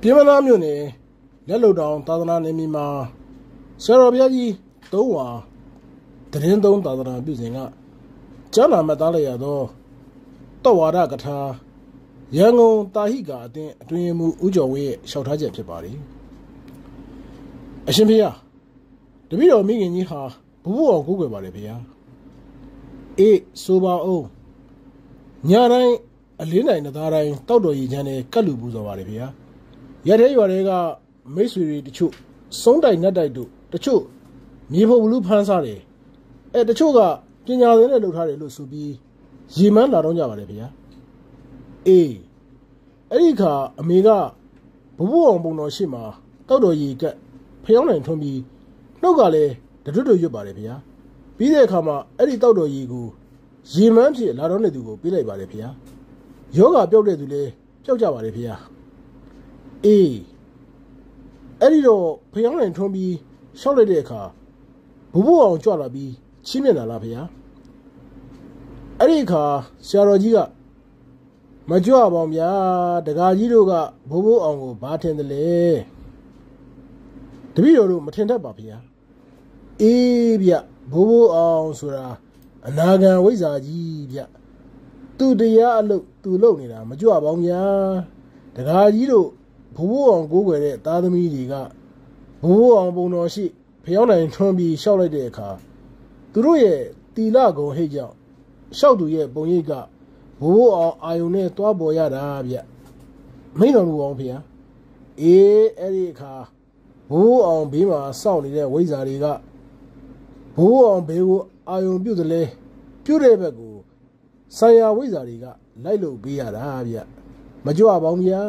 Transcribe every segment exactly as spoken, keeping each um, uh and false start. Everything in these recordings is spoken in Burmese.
ပြင်မနာမြို့နယ်လက်လုံတောင်သာသနာနေမီမှာဆရာတော်ဘုရားကြီးသုံးဝါတရင်သုံးသာသနာပြုစဉ်ကကျမ်းနာမှတ်သားလိုက်ရသောတောဝါဒကထာရန်ကုန်တာဟိကာအသင်းအတွင်းမှုဦးကျော်ဝင်းရဲ့လျှောက်ထားချက်ဖြစ်ပါသည်အရှင်ဘုရားတပည့်တော်မိခင်ကြီးဟာဘုဘအောင်ကိုးကွယ်ပါလေဘုရားအေးဆိုပါအောင်ညတိုင်းအလင်းတိုင်းနှစ်သားတိုင်းတောက်တော်ရည်ချမ်းနဲ့ကတ်လူပူဇော်ပါလေဘုရားရတဲ့ရွာတွေကမိတ်ဆွေတွေတချို့စုံးတိုင်နတ်တိုက်တို့တချို့မြေဖို့ဘလူးဖန်းစားတယ်အဲတချို့ကပညာသင်နဲ့လှုပ်ထားတယ်လို့ဆိုပြီးရေမန်းလာတော့ကြပါလေဗျာအေးအဲ့ဒီခါအမေကဘဘအောင်ပုံတော်ရှိမှာတောက်တော်ရီကဖျောင်းနိုင်ထွန်းပြီးနှုတ်ကလည်းတတွတ်တွတ်ရွတ်ပါလေဗျာပြီးတဲ့အခါမှာအဲ့ဒီတောက်တော်ရီကိုရေမန်းဖြစ်လာတော့တဲ့သူကိုပေးလိုက်ပါလေဗျာယောဂပျောက်တဲ့သူလည်းပျောက်ကြပါလေဗျာအေးအဲ့ဒီတော့ဖျောင်းနိုင်ထွန်းပြီးရှောက်လိုက်တဲ့အခါဘဘအောင်ကြွလာပြီးချီးမြှင့်လာလားဗျာအဲ့ဒီအခါဆရာတော်ကြီးကမကြွပါဗျာတကာကြီးတို့ကဘိုးဘိုးအောင်ကိုဘာထင်တယ်လဲတပည့်တော်တို့မထင်တတ်ပါဗျာအေးဗျဘိုးဘိုးအောင်ဆိုတာအနာဂံဝိဇ္ဇာကြီးဗျသူတရားအလုပ်သူလုပ်နေတာမကြွပါဗျာတကာကြီးတို့ဘိုးဘိုးအောင်ကိုးကွယ်တဲ့သားသမီးတွေကဘိုးဘိုးအောင်ပုံတော်ရှိဖျောင်းနိုင်ထွန်းပြီးရှောက်လိုက်တဲ့အခါသူတို့ရဲ့တီလကုံဟိတ်ကြောင့်ရှောက်သူရဲ့ပုံရိပ်ကဘိုးဘိုးအောင်အာယုန်နဲ့တွားပေါ်ရတာဗျမိန်တော်မူအောင်ဖေဟာအေးအဲ့ဒီအခါဘိုးဘိုးအောင်ဘေးမှာစောင့်နေတဲ့ဝိဇ္ဇာတွေကဘိုးဘိုးအောင်ဘေးကိုအာယုန်ပြုတ်တယ်လေပြုတ်တဲ့ဘက်ကိုဆံရဝိဇ္ဇာတွေကလိုက်လို့ပေးရတာဗျမကြွပါဘူးဗျာ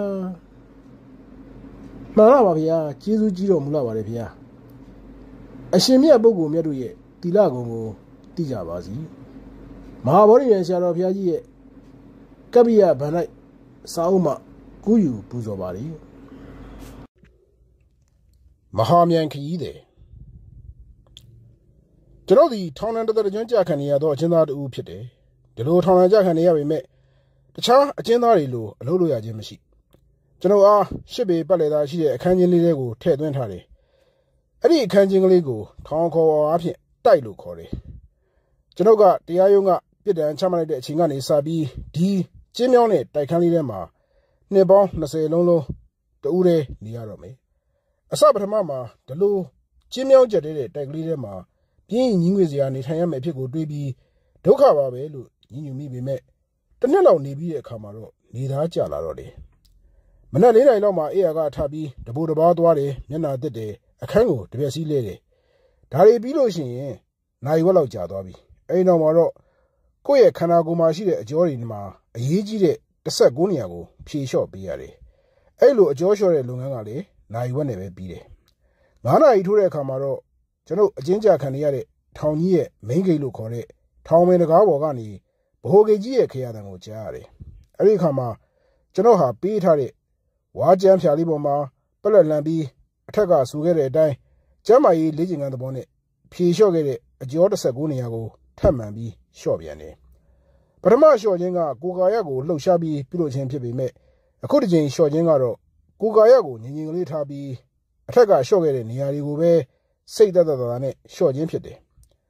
မှန်ပါပါဗျာကျေးဇူးကြီးတော်မူလာပါတယ်ဗျာအရှင်မြတ်ပုဂ္ဂိုလ်မြတ်တို့ရဲ့တီလကုံကိုသိကြပါစီမဟာဗောဓိယံဆရာတော်ဘုရားကြီးရဲ့ကပ္ပိယဗန္ဓိစာအုပ်မှကူးယူပူဇော်ပါလေမဟာမြန်ခရီးတယ်ကျွန်တော်ဒီထောင်နှံတသက်ကျွန်းကြခံနေရတော့အကျဉ်းသားတူဖြစ်တယ်ဒီလိုထောင်နှံကြခံနေရပေမဲ့တခြားအကျဉ်းသားတွေလိုအလုပ်လုပ်ရခြင်းမရှိကျွန်တော်အားရှစ်ပေပတ်လည်သားရှိတဲ့အခန်းချင်းလေးတွေကိုထည့်သွင်းထားတယ်အဲ့ဒီအခန်းချင်းကလေးကိုထောင်ခေါ်အားဖြင့်တိုက်လို့ခေါ်တယ်ကျွန်တော်ကတရားရုံးကပြစ်ဒဏ်ချမှတ်လိုက်တဲ့အချိန်ကနေစပြီးဒီကျင်းမြောင်းတဲ့တိုက်ခန်းလေးထဲမှာနှစ်ပေါင်း၂၀လုံးလုံးတူးတဲ့နေရတော့မယ်အစပထမမှာဒီလိုကျင်းမြောင်းကျက်တဲ့တိုက်ကလေးထဲမှာပြင်းညီငွေစရာနေထိုင်ရမယ့်အဖြစ်ကိုတွေးပြီးဒုက္ခပါပဲလို့ညညူမိပေမဲ့တစ်နှစ်လောက်နေပြီးတဲ့အခါမှာတော့နေသားကျလာတော့တယ်မနက်လေးနိုင်လောက်မှအေးရကထပြီးတပိုးတပားသွားတယ်မျက်နှာတစ်တယ်အခန်းကိုတပြက်စီးလဲတယ်ဒါတွေပြီးလို့ရှိရင်နိုင်ဝက်လောက်ကြာသွားပြီအဲ့နောက်မှာတော့ကိုယ့်ရဲ့ခန္ဓာကိုယ်မှာရှိတဲ့အကြောတွေမှာအရေးကြီးတဲ့တစ်ဆက်ကိုးနေရာကိုဖြေလျှော့ပေးရတယ်အဲ့လိုအကြောလျှော့တဲ့လုပ်ငန်းကလည်းနိုင်ဝက်နဲ့ပဲပြီးတယ်ငါးနာရီထိုးတဲ့အခါမှာတော့ကျွန်တော်အကျဉ်းချခံနေရတဲ့ထောင်ကြီးရဲ့ main gate လို့ခေါ်တဲ့ထောင်မင်းတကားပေါ်ကနေဗဟိုဂိတ်ကြီးရဲ့ခရတံကိုကြားရတယ်အဲ့ဒီအခါမှာကျွန်တော်ဟာပေးထားတဲ့ဝါကြမ်းဖြာလေးပေါ်မှာပလက်လန်ပြီးအထက်ကဆူခဲ့တဲ့အတိုင်းကျမ်းမာရေးလေ့ကျင့်ခန်းသဘောနဲ့ဖြေလျှော့ခဲ့တဲ့အကျောတစ်ဆက်ကိုးနေရာကိုထပ်မှန်ပြီးလျှော့ပြန်တယ်ပထမလျှော့ခြင်းကကိုယ်ကာယကိုလှုပ်ရှားပြီးပြုလုပ်ခြင်းဖြစ်ပေမဲ့အခုတစ်ချိန်လျှော့ခြင်းကတော့ကိုယ်ကာယကိုငြင်ငြင်ကလေးထားပြီးအထက်ကလျှော့ခဲ့တဲ့နေရာတွေကိုပဲစိတ်သက်သက်သာနဲ့လျှော့ခြင်းဖြစ်တယ်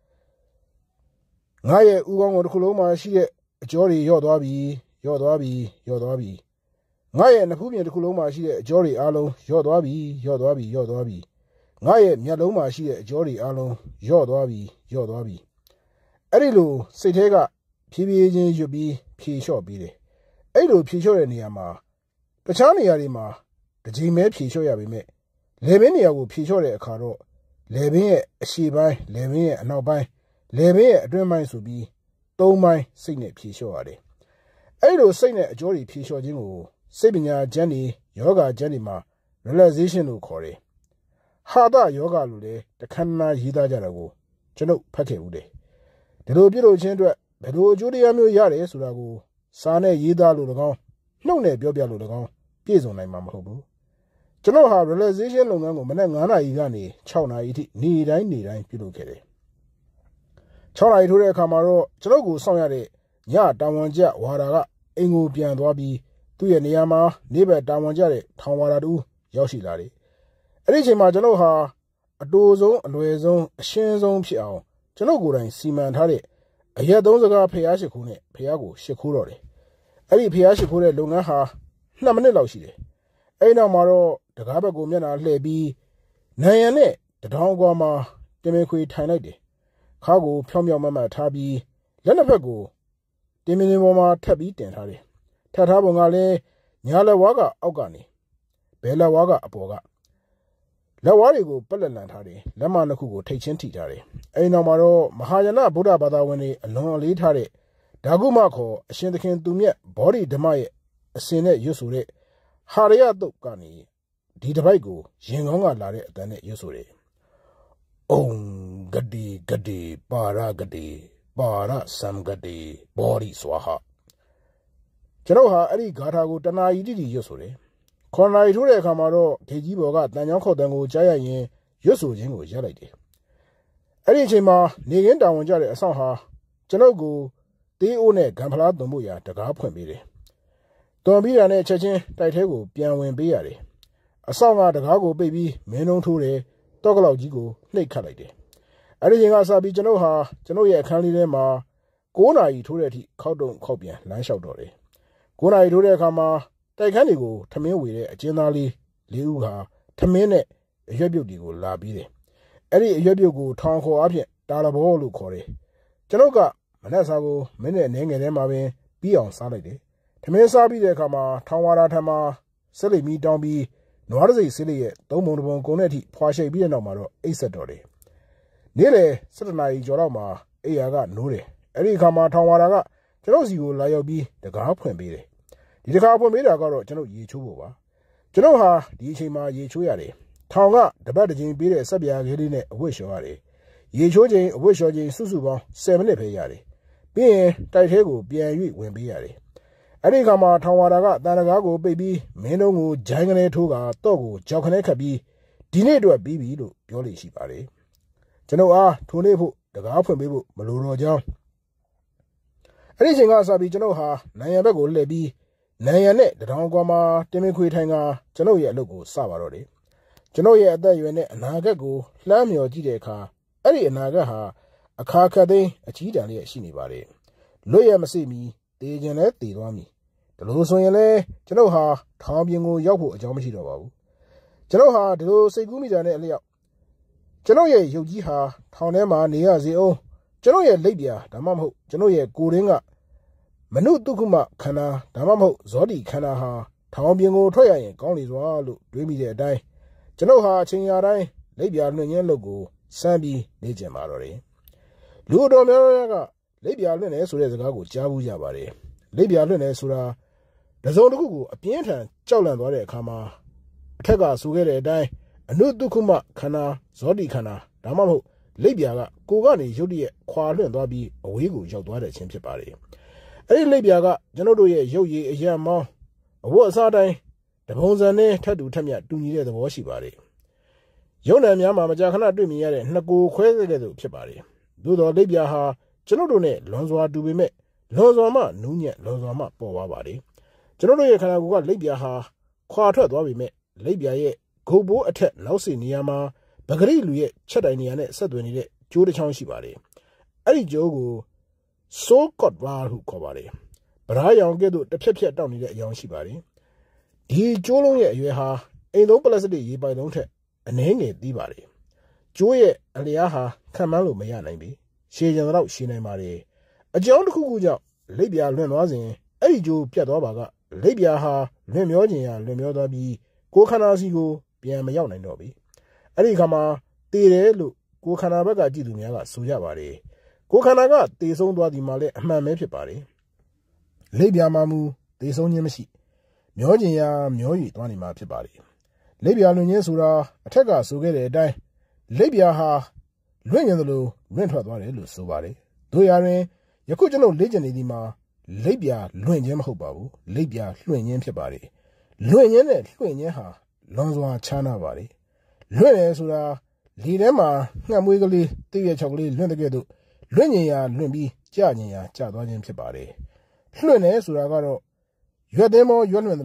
ငါရဲ့ဥကောင်းကိုတစ်ခုလုံးမှာရှိတဲ့အကျောတွေယော့သွားပြီးယော့သွားပြီးယော့သွားပြီးငါရဲ့နဖူးပြင်တစ်ခုလုံးမှာရှိတဲ့အကျောတွေအားလုံးယော့သွားပြီးယော့သွားပြီးယော့သွားပြီးငါရဲ့မျက်လုံးမှာရှိတဲ့အကျောတွေအားလုံးယော့သွားပြီးယော့သွားပြီးအဲ့ဒီလိုစိတ်ထဲကဖြည်းဖြည်းချင်းရွတ်ပြီးဖြေလျှော့ပြီးတယ်အဲ့လိုဖြေလျှော့တဲ့နေရာမှာတခြားနေရာတွေမှာတစ်ချိန်ပဲဖြေလျှော့ရပေမဲ့လေဘင်းနေရာကိုဖြေလျှော့တဲ့အခါတော့လေဘင်းရဲ့အရှေ့ပိုင်းလေဘင်းရဲ့အနောက်ပိုင်းလေဘင်းရဲ့အတွင်းပိုင်းဆိုပြီးသုံးပိုင်းစိတ်နဲ့ဖြေလျှော့ရတယ်အဲ့လိုစိတ်နဲ့အကျောတွေဖြေလျှော့ခြင်းကိုစိတ်ပညာကျမ်းတွေယောဂကျမ်းတွေမှာ relaxation လို့ခေါ်တယ်ဟာသယောဂလို့လည်းတခဏနာရေးသားကြတာကိုကျွန်ုပ်ဖတ်ခဲ့ဦးတယ်ဒီလိုပြုလုပ်ခြင်းအတွက်ဘယ်လိုအကျိုးတရားမျိုးရတယ်ဆိုတာကိုစာနဲ့ရေးသားလို့၎င်းနှုတ်နဲ့ပြောပြလို့၎င်းပြည့်စုံနိုင်မှာမဟုတ်ဘူးကျွန်တော်ဟာ relaxation လုပ်ငန်းကိုမနက်ငါးနာရီကနေ၆နာရီအထိနေတိုင်းနေတိုင်းပြုလုပ်ခဲ့တယ်၆နာရီထိုးတဲ့အခါမှာတော့ကျွန်တော်ကိုစောင့်ရတဲ့ညတာဝန်ကျဝါဒကအိမ်ကိုပြန်သွားပြီးသူ့ရဲ့နေရာမှာနေဘက်တာဝန်ကျတဲ့ထောင်ဝါဒတူရောက်ရှိလာတယ်အဲ့ဒီအချိန်မှာကျွန်တော်ဟာအတူဆုံးအလွယ်ဆုံးအရှင်းဆုံးဖြစ်အောင်ကျွန်တော်ကိုယ်တိုင်စီမံထားတဲ့အရက်သုံးစကားဖျားရှိခိုးနဲ့ဖျားကိုရှစ်ခိုးတော့တယ်အဲ့ဒီဖျားရှိခိုးတဲ့လုပ်ငန်းဟာနှစ်မိနစ်လောက်ရှိတယ်အဲ့နောက်မှာတော့တကားဘက်ကိုမျက်နှာလှည့်ပြီးနိုင်ရန်နဲ့တထောင်ကွာမှာတင်မခွေထိုင်လိုက်တယ်ခါကိုဖြောင်းဖြောင်းမမထားပြီးလက်နှစ်ဖက်ကိုတင်မင်းပေါ်မှာထပ်ပြီးတင်ထားတယ်ထပ်ထားပုံကလည်းညာလက်ဝါးကအောက်ကနေဘဲလက်ဝါးကအပေါ်ကလက်ဝါးတွေကိုပက်လက်လန်ထားတယ်လက်မနှစ်ခုကိုထိတ်ချင်းထိထားတယ်အဲဒီနောက်မှာတော့မဟာယာနဗုဒ္ဓဘာသာဝင်တွေအလွန်အလေးထားတဲ့ဒါကုမခေါ်အရှင်သခင်သူမြတ်ဘောဓိဓမ္မရဲ့အစင်နဲ့ရွတ်ဆိုတဲ့ဟာရယတုတ်ကနေဒီတစ်ပိုက်ကိုရင်ကောင်းကလာတဲ့အတန်နဲ့ရွတ်ဆိုတယ်အုံဂတိဂတိပါရဂတိပါရစံဂတိဘောဓိစွာဟကျွန်တော်ဟာအဲ့ဒီဂါထာကိုတဏှာကြီးတိတိရွတ်ဆိုတယ်ခေါ်နာရီထိုးတဲ့အခါမှာတော့ဒေကြီးဘော်ကတန်ချောင်းခေါက်တန်ကိုကြားရရင်ရွတ်ဆိုခြင်းကိုရပ်လိုက်တယ်အဲ့ဒီအချိန်မှာနေကင်းတာဝန်ကြတဲ့အဆောင်ဟာကျွန်တော်ကိုတေးအိုးနဲ့ဂံဖလားသွန်ဖို့ရာတကားဖွင့်ပေးတယ်သွန်ပြီးတာနဲ့ချက်ချင်းတိုက်ထဲကိုပြန်ဝင်ပေးရတယ်အဆောင်ကတကားကိုပိတ်ပြီးမင်းလုံးထိုးတယ်တော့ကလောက်ကြီးကိုနှိပ်ခတ်လိုက်တယ်အဲ့ဒီချိန်ကစပြီးကျွန်တော်ဟာကျွန်တော်ရဲ့အခန်းလေးထဲမှာကိုးနာရီထိုးတဲ့အထိခောက်တုံခောက်ပြန်လမ်းလျှောက်တော့တယ်ကိုးနာရီထိုးတဲ့အခါမှာတိုက်ခန်းတွေကိုထမင်းဝေတဲ့အကျဉ်းသားလေးလေးဦးဟာထမင်းနဲ့အရွက်ပြုတ်တွေကိုလာပြီးတယ်အဲ့ဒီအရွက်ပြုတ်ကိုထောင်ခေါ်အဖြစ်တာလဘောလို့ခေါ်တယ်ကျွန်တော်ကမနက်စာကိုမင်းနဲ့အနေငယ်ထဲမှာပင်ပြီးအောင်စားလိုက်တယ်ထမင်းစားပြီးတဲ့အခါမှာထောင်ဝါရာထမှာစစ်လိမ့်မီတောင်းပြီးနွားတစိစစ်လေးရဲ့သုံးပုံတစ်ပုံကုန်တဲ့အထိဖွာရှိပ်ပြီးတဲ့နောက်မှာတော့အိတ်ဆက်တော်တယ်နေ့လေစက်တနာရီကျော်တော့မှအိယာကနိုးတယ်အဲ့ဒီအခါမှာထောင်ဝါရာကကျွန်တော်စီကိုလာရောက်ပြီးတကားဖွင့်ပေးတယ်ဒီတကားဖွင့်ပေးတာကတော့ကျွန်တော်ရေချိုးဖို့ပါကျွန်တော်ဟာဒီအချိန်မှာရေချိုးရတယ်ထောင်ကတပတ်တစ်ချိန်ပေးတဲ့ဆက်ပြားကလေးနဲ့အဝတ်လျှော်ရတယ်ရေချိုးချိန်အဝတ်လျှော်ချိန်စုစုပေါင်းဆယ်မိနစ်ပဲရတယ်ပြီးရင်တိုက်ထဲကိုပြန်၍ဝင်ပေးရတယ်အဲ့ဒီခါမှာထောင်ဝါဒကတန်တကားကိုပိတ်ပြီးမင်းတို့ကိုဂျိုင်းကနေထိုးကတော့ကိုကြောက်ခနဲခတ်ပြီးဒီနေ့အတွက်ပြီးပြီလို့ပြောလို့ရှိပါတယ်ကျွန်တော်အားထိုးနေဖို့တကားဖွင့်ပေးဖို့မလိုတော့ကြောင်းအဲ့ဒီချိန်ကစပြီးကျွန်တော်ဟာနိုင်ရန်ဘက်ကိုလှည့်ပြီးနိုင်ရန်နဲ့တထောင်ကွာမှာတင်မခွေထိုင်ကကျွန်တော်ရဲ့အလုပ်ကိုစပါတော့တယ်ကျွန်တော်ရဲ့အသက်အရွယ်နဲ့အနာဂတ်ကိုလှမ်းမြော်ကြည့်တဲ့အခါအဲ့ဒီအနာဂတ်ဟာအခါခတ်သိမ်းအကြီးတန်းလေးရှိနေပါတယ်လွတ်ရမစိမီတေးခြင်းလဲတည်သွားမည်ဒီလိုဆိုရင်လဲကျွန်တော်ဟာထောင်ပြင်ကိုရောက်ဖို့အကြောင်းမရှိတော့ပါဘူးကျွန်တော်ဟာဒီလိုစိတ်ကူးမိကြတဲ့အလျောက်ကျွန်တော်ရဲ့ရုပ်ကြီးဟာထောင်ထဲမှာနေရစေအောင်ကျွန်တော်ရဲ့လက်ပြဒါမှမဟုတ်ကျွန်တော်ရဲ့ကိုယ်ရင်းကမနုတုခုမခန္ဓာဒါမှမဟုတ်ဇောတိခန္ဓာဟာထောင်ပြင်ကိုထွက်ရရင်ကောင်းလေစွာလို့တွေးမိတဲ့အတိုင်းကျွန်တော်ဟာအချိန်ရာတိုင်းလက်ပြလွှင့်ရင်းလုပ်ကိုစမ်းပြီးနေကြပါတော့တယ်လူတော်များများကလက်ပြလွှင့်တယ်ဆိုတဲ့စကားကိုကြားဘူးကြပါတယ်လက်ပြလွှင့်တယ်ဆိုတာတစုံတစ်ခုကိုအပြင်းထန်ကြောက်လန့်သွားတဲ့အခါမှာအထက်ကဆိုခဲ့တဲ့အတိုင်းအနုတုခုမခန္ဓာဇောတိခန္ဓာဒါမှမဟုတ်လက်ပြကကိုကနေရုပ်တရက်ခွာလွှင့်သွားပြီးအဝေးကိုရောက်သွားတဲ့အချင်းဖြစ်ပါတယ်အဲ့ဒီလက်ပြကကျွန်တော်တို့ရဲ့ရုပ်ရည်အရံမောင်းအဝတ်အစားတိုင်းတပုံစံနဲ့ထပ်တူထက်မြတ်တူညီတဲ့သဘောရှိပါတယ်ရုပ်နာများမှာမကြာခဏတွေ့မြင်ရတဲ့နှစ်ကိုခွဲခဲ့တဲ့သူဖြစ်ပါတယ်သို့တော်လက်ပြဟာကျွန်တော်တို့နဲ့လွန်စွာတူပေမဲ့လွန်စွာမှနူးညံ့လွန်စွာမှပေါ်သွားပါတယ်ကျွန်တော်တို့ရဲ့ခန္ဓာကိုယ်ကလက်ပြဟာခွာထွက်သွားပေမဲ့လက်ပြရဲ့ဂုတ်ဘိုးအထက်နောက်စီနေရာမှာပဂရိလူရဲ့ချက်တိုင်နေရာနဲ့ဆက်သွယ်နေတဲ့ကျိုးတစ်ချောင်းရှိပါတယ်အဲ့ဒီကျိုးကိုဆိုးကော့ဘာဟုခေါ်ပါတယ်ဗရာရောင်ကဲ့သို့တစ်ဖြက်ဖြက်တောက်နေတဲ့အယောင်ရှိပါတယ်ဒီကျိုးလုံးရဲ့အရွယ်ဟာအိမ်သုံးပလတ်စတစ်ရေပိုင်လုံးထက်အနည်းငယ်သီးပါတယ်ကျိုးရဲ့အလျားဟာခံမှန်းလို့မရနိုင်ပြီရှည်ကြံတော့ရှည်နိုင်ပါတယ်အကြောင်းတစ်ခုခုကြောင့်လက်ပြလွင့်သွားစဉ်အဲ့ဒီကျိုးပြတ်သွားပါကလက်ပြဟာလွင့်မျောခြင်းရလွင့်မျောသွားပြီးကိုယ်ခန္ဓာစီကိုပြန်မရောက်နိုင်တော့ပြီအဲ့ဒီခါမှာတည်တယ်လို့ကိုယ်ခန္ဓာဘက်ကကြည့်သူများကဆိုကြပါတယ်ကိုယ်ခန္ဓာကတည်ဆုံးသွားဒီမှာလည်းအမှန်ပဲဖြစ်ပါတယ်လက်ပြမှာမူတည်ဆုံးခြင်းမရှိမျောခြင်းရမျောရည်သွားနေမှာဖြစ်ပါတယ်လက်ပြလွင့်ခြင်းဆိုတာအထက်ကဆိုခဲ့တဲ့အတိုင်းလက်ပြဟာလွင့်ရင်သလိုလွင့်ထွက်သွားတယ်လို့ဆိုပါတယ်တို့ရရင်ယခုကျွန်တော်လေ့ကျင့်နေဒီမှာလက်ပြလွင့်ခြင်းမဟုတ်ပါဘူးလက်ပြလွင့်ခြင်းဖြစ်ပါတယ်လွင့်ခြင်းနဲ့လွင့်ခြင်းဟာလွန်စွာခြားနာပါတယ်လွင့်တယ်ဆိုတာလေထဲမှာငှက်မွေးကလေးတည့်ရချောက်ကလေးလွင့်တဲ့ကဲ့သို့လွင့်ခြင်းရာလွင့်ပြီးကြာခြင်းရာကြာသွားခြင်းဖြစ်ပါတယ်လွင့်တယ်ဆိုတာကတော့ရွက်သိမ်းမောရွက်လွင့်တယ်လို့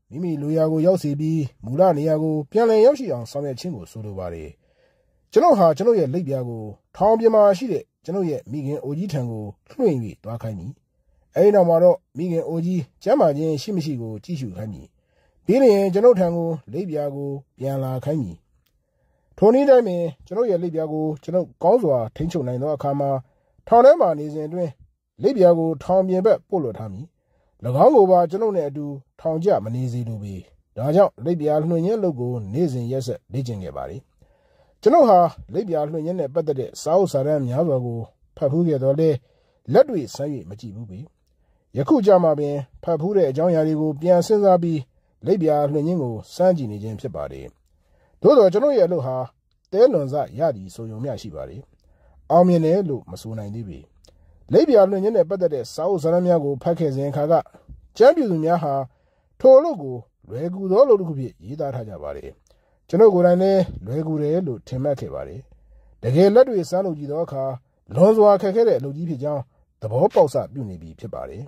မိမိလူရာကိုရောက်စီပြီးမူလနေရာကိုပြန်လည်ရောက်ရှိအောင်ဆောင်ရွက်ခြင်းကိုဆိုလိုပါတယ်ကျွန်တော်ဟာကျွန်တော်ရဲ့လက်ပြားကိုထောင်ပြမှာရှိတဲ့ကျွန်တော်ရဲ့မိခင်အိုကြီးထံကိုလွှင့်၍သွားခိုင်းမည်အဲဒီနောက်မှာတော့မိခင်အိုကြီးကျမ်းမာခြင်းရှိမရှိကိုကြည့်ရှုခိုင်းမည်ပြီးရင်ကျွန်တော်ထံကိုလက်ပြားကိုပြန်လာခိုင်းမည်ထိုနည်းတိုင်းပင်ကျွန်တော်ရဲ့လက်ပြားကိုကျွန်တော်ကောင်းစွာထိန်းချုပ်နိုင်သောအခါမှာထောင်ထဲမှာနေစဉ်အတွင်းလက်ပြားကိုထောင်ပြင်ဘက်ပို့လွှတ်ထားမည်၎င်းကိုပါကျွန်တော်နဲ့အတူထောင်ကျမနေစေလိုပေဒါကြောင့်လက်ပြားလွှင့်ခြင်းလုပ်ကိုနေ့စဉ်ရက်ဆက်လေ့ကျင့်ခဲ့ပါတယ်ကျွန်တော်ဟာလက်ပြားလွှင့်ခြင်းနဲ့ပတ်သက်တဲ့စာအုပ်စာတမ်းများစွာကိုဖတ်ဖူးခဲ့တော့လေလက်တွေ့ဆန်း၍မကြည့်ဘူးပေယခုကြမှာပင်ဖတ်ဖူးတဲ့အကြောင်းအရာတွေကိုပြန်စဉ်းစားပြီးလက်ပြားလွှင့်ခြင်းကိုစမ်းကြည့်နေခြင်းဖြစ်ပါတယ်သို့တော်ကျွန်တော်ရဲ့အလုပ်ဟာတဲလွန်စရသည်ဆိုရုံမျှရှိပါတယ်အောင်မြင်တယ်လို့မဆိုနိုင်သေးပေလက်ပြားလွှင့်ခြင်းနဲ့ပတ်သက်တဲ့စာအုပ်စာတမ်းများကိုဖတ်ခဲ့စဉ်အခါကကျမ်းပြူသူများဟာထိုအလုပ်ကိုလွယ်ကူသောအလုပ်တစ်ခုဖြစ်ရေးသားထားကြပါတယ်ကျွန်တော်ကိုယ်တိုင်လည်းလွယ်ကူတယ်လို့ထင်မှတ်ခဲ့ပါတယ်တကယ်လက်တွေ့စမ်းလုပ်ကြည့်သောအခါလွန်စွာခက်ခဲတဲ့အလုပ်ကြီးဖြစ်ကြောင်းသဘောပေါက်စပြုနေပြီဖြစ်ပါတယ်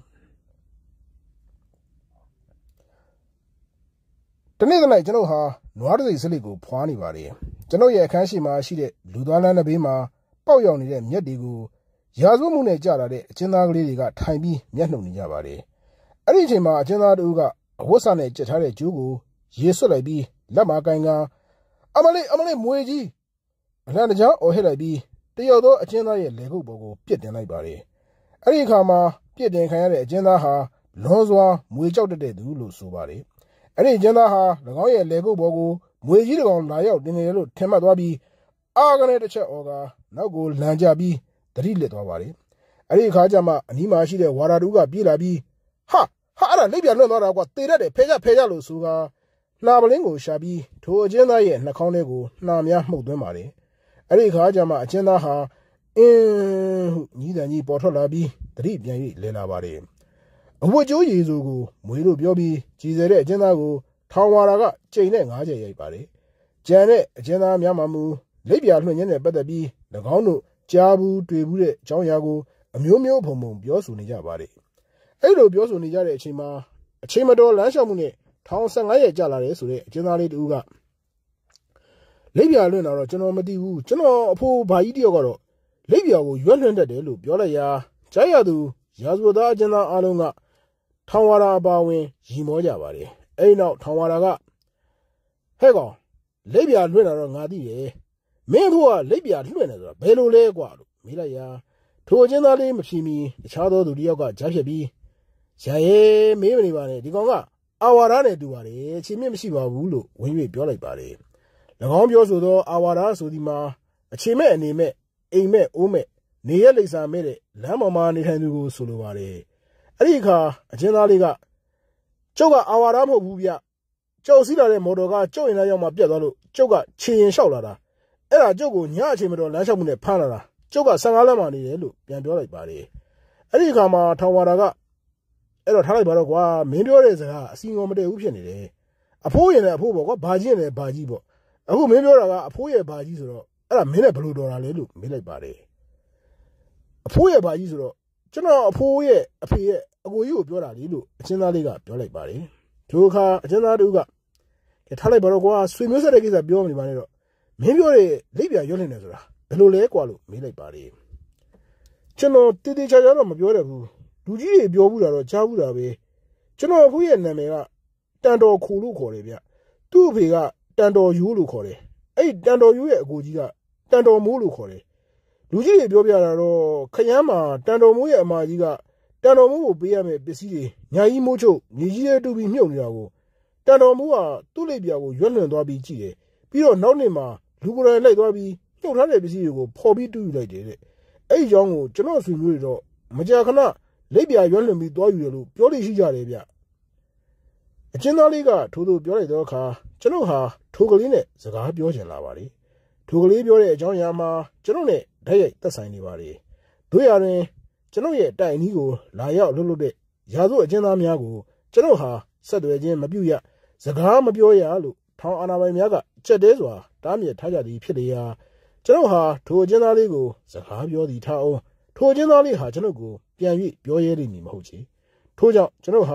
တနေ့တနေ့ကျွန်တော်ဟာနွားတစိစလိကိုဖွာနေပါတယ်ကျွန်တော်ရဲ့အခန်းရှိမှာရှိတဲ့လူသားလမ်းတစ်ဘေးမှာပေါက်ရောက်နေတဲ့မြက်တွေကိုရာဇဝတ်မှုနဲ့ကြာလာတဲ့အကျဉ်းသားကလေးတွေကထိုင်ပြီးမျက်နှုတ်နေကြပါတယ်အဲ့ဒီအချိန်မှာအကျဉ်းသားတို့ကအဝတ်စားနဲ့ကြက်ထားတဲ့ကျိုးကိုရေဆွတ်လိုက်ပြီးလက်မကိုင်ကအမလေးအမလေးမွေကြီးအလံတကြားအော်ဟစ်လိုက်ပြီးတယောက်သောအကျဉ်းသားရဲ့လေကုတ်ပေါ်ကိုပြစ်တင်လိုက်ပါတယ်အဲ့ဒီအခါမှာပြစ်တင်ခံရတဲ့အကျဉ်းသားဟာလွန်စွာမွေကြောက်တတ်တဲ့သူလို့ဆိုပါတယ်အဲ့ဒီအကျဉ်းသားဟာ၎င်းရဲ့လေကုတ်ပေါ်ကိုမွေကြီးတကောင်လာရောက်တင်နေတယ်လို့ထင်မှတ်သွားပြီးအာကနေတစ်ချက်အော်ကနောက်ကိုလန်ကြပြီးတတိလက်သွားပါတယ်အဲ့ဒီအခါကျမှအနီးမှာရှိတဲ့ဝါရာတူကပြေးလာပြီးဟာဟာအဲ့ဒါလက်ပြလွတ်သွားတာကွာတေတတ်တယ်ဖဲကြဖဲကြလို့ဆိုကနှာပလင်းကိုရှာပြီးထိုအကျဉ်းသားရဲ့နှာခေါင်းထဲကိုနှာများမှုတ်သွင်းပါတယ်အဲ့ဒီအခါကျမှအကျဉ်းသားဟာအင်းဟုညီးတန်ကြီးပေါ်ထွက်လာပြီးတတိပြန်၍လဲလာပါတယ်အဝတ်ကျိုးရည်စုကိုမွေလို့ပြောပြီးကြည်စဲတဲ့အကျဉ်းသားကိုထောင်ဝါရာကကျိန်နဲ့ငါးချက်ရိုက်ပါတယ်ကြံတဲ့အကျဉ်းသားများမှမူလက်ပြလွှင့်ခြင်းနဲ့ပတ်သက်ပြီး၎င်းတို့ကြားဘူးတွေ့ဘူးတဲ့အကြောင်းအရာကိုအမျိုးမျိုးဖုံဖုံပြောဆိုနေကြပါတယ်အဲ့လိုပြောဆိုနေကြတဲ့အချိန်မှာအချိန်မတော်လမ်းလျှောက်မှုနဲ့ထောင်ဆယ်ငါးရက်ကြာလာတယ်ဆိုတဲ့အကျဉ်းသားလေးတူကလက်ပြလွှင့်တာတော့ကျွန်တော်မသိဘူးကျွန်တော်အဖိုးဘာကြီးတယောက်ကတော့လက်ပြကိုရွက်လွှင့်တတ်တယ်လို့ပြောလိုက်ရာကြားရသူရာဇဝတ်သားအကျဉ်းသားအားလုံးကထောင်ဝါရာအပါဝင်ရီမောကြပါတယ်အဲ့နောက်ထောင်ဝါရာကဟဲ့ကောင်လက်ပြလွှင့်တာတော့ငါသိတယ်မင်းတို့ကလက်ပြလွှင့်တယ်ဆိုတာဘယ်လိုလဲကွာလို့မေးလိုက်ရာထိုအကျဉ်းသားလေးမဖြေမီတခြားသောသူတယောက်ကကြားဖြစ်ပြီးရာရဲမေးမနေပါနဲ့ဒီကောင်ကအာဝါဒနဲ့တူပါတယ်အချင်းမြင့်မရှိပါဘူးလို့ဝင်၍ပြောလိုက်ပါတယ်၎င်းပြောဆိုသောအာဝါဒဆိုဒီမှာအချင်းမဲ့အနေမဲ့အိမ်မဲ့အိုးမဲ့နေရလိမ့်စာမဲ့တဲ့လမ်းပေါ်မှာနေထိုင်သူကိုဆိုလိုပါတယ်အဲ့ဒီအခါအကျဉ်းသားလေးကကျုပ်ကအာဝါဒမဟုတ်ဘူးဗျကျုပ်စီးလာတဲ့မော်တော်ကကျုပ်ရင်သားရောက်မှပြတ်သွားလို့ကျုပ်ကခြေရင်လျှောက်လာတာအဲ့ဒါကျုပ်ကိုညအချိန်မတော်လမ်းလျှောက်မှုနဲ့ဖမ်းလာတာကျုပ်ကဆယ်ငါးလမ်းမှာနေတယ်လို့ပြန်ပြောလိုက်ပါတယ်အဲ့ဒီအခါမှာထောင်ဝါဒကအဲ့တော့ထားလိုက်ပါတော့ကွာမင်းပြောတဲ့စကားအစီအငေါ်မတည့်ဘူးဖြစ်နေတယ်အဖိုးရင်လည်းအဖိုးပေါ့ကွာဘာကြီးရင်လည်းဘာကြီးပေါ့အခုမင်းပြောတာကအဖိုးရဲ့ဘာကြီးဆိုတော့အဲ့ဒါမင်းနဲ့ဘယ်လိုတော်တာလဲလို့မေးလိုက်ပါတယ်အဖိုးရဲ့ဘာကြီးဆိုတော့ကျွန်တော်အဖိုးရဲ့အဖေရဲ့အကိုကြီးကိုပြောတာလေလို့အချင်းသားလေးကပြောလိုက်ပါတယ်ဒီအခါအချင်းသားတို့ကထားလိုက်ပါတော့ကွာဆွေမျိုးဆက်တဲ့ကိစ္စပြောနေပါနဲ့တော့မင်းပြောတဲ့လက်ပြရွတ်နေတယ်ဆိုတာဘယ်လိုလဲကွာလို့မေးလိုက်ပါတယ်ကျွန်တော်တည်တည်ချာချာတော့မပြောရဘူးလူကြီးတွေပြောဘူးတာတော့ကြားဘူးတာပဲကျွန်တော်အခုရဲ့နာမည်ကတန်တော်ခိုလို့ခေါ်တယ်ဗျသူ့အဖေကတန်တော်ရိုးလို့ခေါ်တယ်အဲ့တန်တော်ရိုးရဲ့အကိုကြီးကတန်တော်မိုးလို့ခေါ်တယ်လူကြီးတွေပြောပြတာတော့ခရမ်းမှာတန်တော်မိုးရဲ့အမကြီးကတန်တော်မိုးကိုပေးရမယ်ပစ္စည်းတွေညာကြီးမိုးချုပ်မြေကြီးရဲ့တူပြီးမြုပ်နေတာကိုတန်တော်မိုးကသူ့လက်ပြကိုရွက်လွန်သွားပြီးကြည့်တယ်ပြီးတော့နောက်နေ့မှာလူကိုယ်တိုင်လိုက်သွားပြီးမြုပ်ထားတဲ့ပစ္စည်းတွေကိုဖော်ပြီးတူးယူလိုက်တယ်တဲ့အဲ့ဒီကြောင့်ကိုကျွန်တော်ဆွေမျိုးတွေတော့မကြာခဏလက်ပြရွက်လွန်ပြီးသွားယူတယ်လို့ပြောလို့ရှိကြတယ်ဗျအချင်းသားလေးကထိုးထိုးပြောလိုက်တော့အခါကျွန်တော်ဟာထိုကလေးနဲ့စကားပြောချင်လာပါလေထိုကလေးပြောတဲ့အကြောင်းအရာမှာကျွန်တော်နဲ့ဓာတ်ရိုက်သက်ဆိုင်နေပါလေတို့ရရင်ကျွန်တော်ရဲ့တိုင်အနီးကိုလာရောက်လွတ်လွတ်တဲ့ရာဇဝတ်အချင်းသားများကိုကျွန်တော်ဟာဆက်သွယ်ခြင်းမပြုရစကားမပြောရလို့ထောင်အာဏာပိုင်များကချက်တဲစွာတားမြစ်ထားကြသည်ဖြစ်လေရာကျွန်တော်ဟာထိုအချင်းသားလေးကိုစကားပြောသည်ထားအောင်ထိုအချင်းသားလေးဟာကျွန်တော်ကိုပြန်၍ပြောရဲလိမ့်မည်မဟုတ်ချေထို့ကြောင့်ကျွန်တော်ဟာ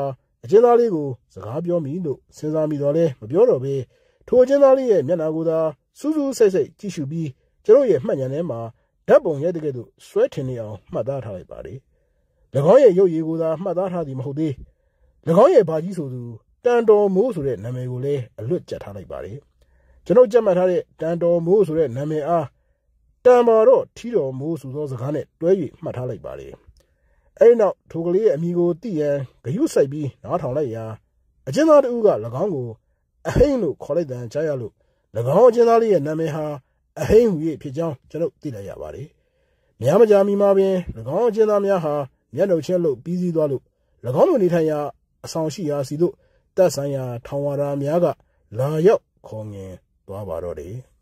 အကျဉ်းသားလေးကိုစကားပြောမိလို့စဉ်းစားမိတော့လဲမပြောတော့ပဲထိုအကျဉ်းသားလေးရဲ့မျက်နှာကိုသာစူးစူးဆိတ်ဆိတ်ကြည့်ရှုပြီးကျတို့ရဲ့မှတ်ဉာဏ်ထဲမှာဓာတ်ပုံရိုက်တဲ့ကဲ့သို့ဆွဲထင်နေအောင်မှတ်သားထားလိုက်ပါလေ၎င်းရဲ့ရုပ်ရည်ကိုသာမှတ်သားထားသည်မဟုတ်သေး၎င်းရဲ့ဘာကြီးဆိုသူတန်တော်မိုးဆိုတဲ့နာမည်ကိုလည်းအလွတ်ကျက်ထားလိုက်ပါလေကျွန်တော်ကြက်မှတ်ထားတဲ့တန်တော်မိုးဆိုတဲ့နာမည်အားတန်ပါတော့ထီတော်မိုးဆိုသောစကားနဲ့တွဲ၍မှတ်ထားလိုက်ပါလေအဲ့နောက်ထိုကလေးရဲ့အမိကိုသိရန်ဂယုစိုက်ပြီးနားထောင်လိုက်ရာအကျဉ်းသားတဦးက၎င်းကိုအဟိန်းလို့ခေါ်လိုက်တဲ့ကြားရလို့၎င်းအကျဉ်းသားလေးရဲ့နာမည်ဟာအဟိန်းဟူ၍ဖြစ်ကြောင်းကျွန်တော်သိလိုက်ရပါတယ်။များမကြာမီမှာပင်၎င်းအကျဉ်းသားများဟာမျက်နှာချင်းလို့ပြီးစည်းသွားလို့၎င်းတို့နေထိုင်ရာအဆောင်ရှိရာစီတို့တပ်ဆိုင်ရာထောင်ဝါဒများကလာရောက်ခေါ်ငင်သွားပါတော့တယ်။